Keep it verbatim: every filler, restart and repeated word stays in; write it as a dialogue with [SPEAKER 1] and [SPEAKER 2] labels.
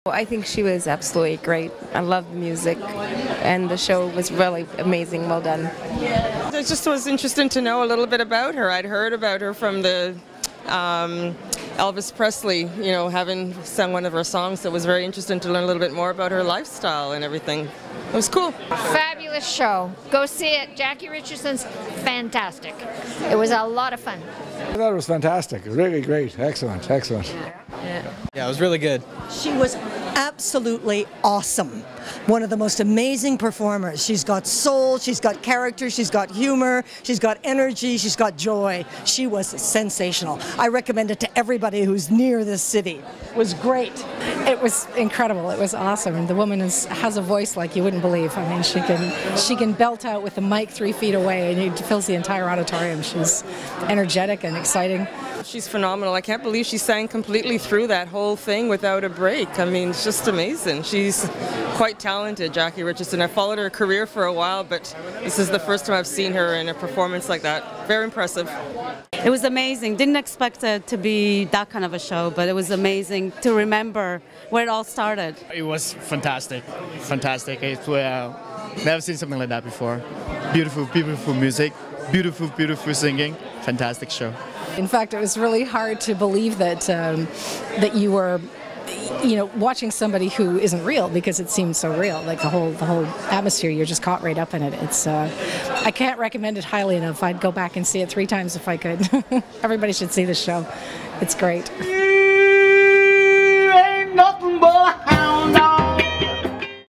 [SPEAKER 1] I think she was absolutely great. I love the music, and the show was really amazing. Well done.
[SPEAKER 2] It just was interesting to know a little bit about her. I'd heard about her from the um, Elvis Presley, you know, having sung one of her songs. So it was very interesting to learn a little bit more about her lifestyle and everything. It was cool.
[SPEAKER 3] Fabulous show. Go see it. Jackie Richardson's fantastic. It was a lot of fun.
[SPEAKER 4] I thought it was fantastic. Really great. Excellent. Excellent.
[SPEAKER 5] Yeah, yeah, it was really good.
[SPEAKER 6] She was absolutely awesome. One of the most amazing performers. She's got soul, she's got character, she's got humor, she's got energy, she's got joy. She was sensational. I recommend it to everybody who's near this city. It was great.
[SPEAKER 7] It was incredible. It was awesome. And the woman is, has a voice like you wouldn't believe. I mean, she can she can belt out with the mic three feet away, and it fills the entire auditorium. She's energetic and exciting.
[SPEAKER 2] She's phenomenal. I can't believe she sang completely through that whole thing without a break. I mean, it's just amazing. She's quite talented, Jackie Richardson. I followed her career for a while, but this is the first time I've seen her in a performance like that. Very impressive.
[SPEAKER 8] It was amazing. Didn't expect it to be that kind of a show, but it was amazing to remember where it all started.
[SPEAKER 5] It was fantastic. Fantastic. It, uh, never seen something like that before. Beautiful, beautiful music. Beautiful, beautiful singing. Fantastic show.
[SPEAKER 7] In fact, it was really hard to believe that um, that you were, you know, watching somebody who isn't real, because it seemed so real. Like the whole the whole atmosphere, you're just caught right up in it. It's uh, I can't recommend it highly enough. I'd go back and see it three times if I could. Everybody should see the show. It's great.